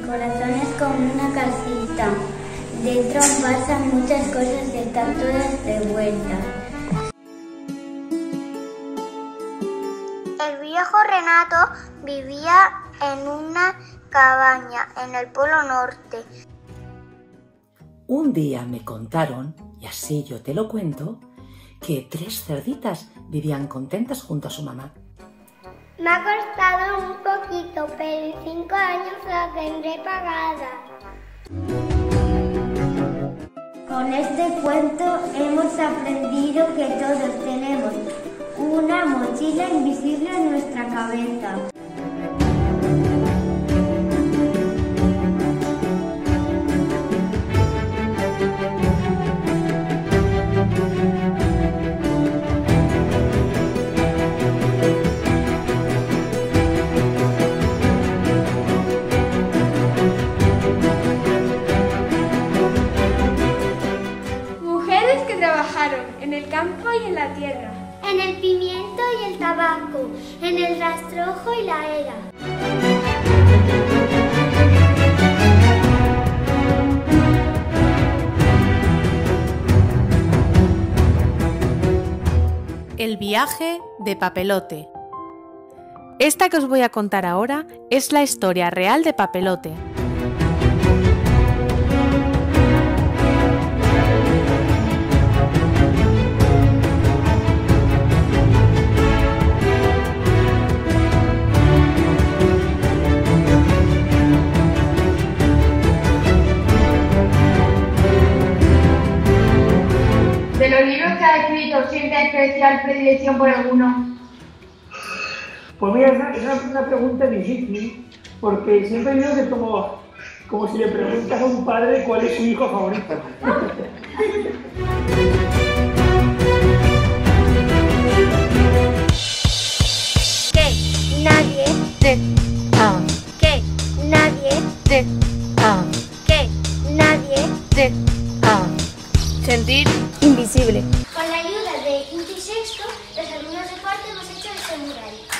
corazón es como una casita. Dentro pasan muchas cosas y están todas de vuelta. El viejo Renato vivía en una cabaña en el Polo Norte. Un día me contaron, y así yo te lo cuento, que 3 cerditas vivían contentas junto a su mamá. Me ha costado un poquito, pero en 5 años la tendré pagada. Con este cuento hemos aprendido que todos tenemos una mochila invisible en nuestra cabeza. Mujeres que trabajaron en el campo y en la tierra, En el pimiento y el tabaco, en el rastrojo y la era. El viaje de Papelote. Esta que os voy a contar ahora es la historia real de Papelote. de los libros que ha escrito, ¿siente especial predilección por alguno? Pues mira, es una pregunta difícil, porque siempre digo que es como si le preguntas a un padre cuál es su hijo favorito. Que nadie que nadie que nadie Sentir invisible. Con la ayuda de quinto y sexto, los alumnos de cuarto hemos hecho este mural.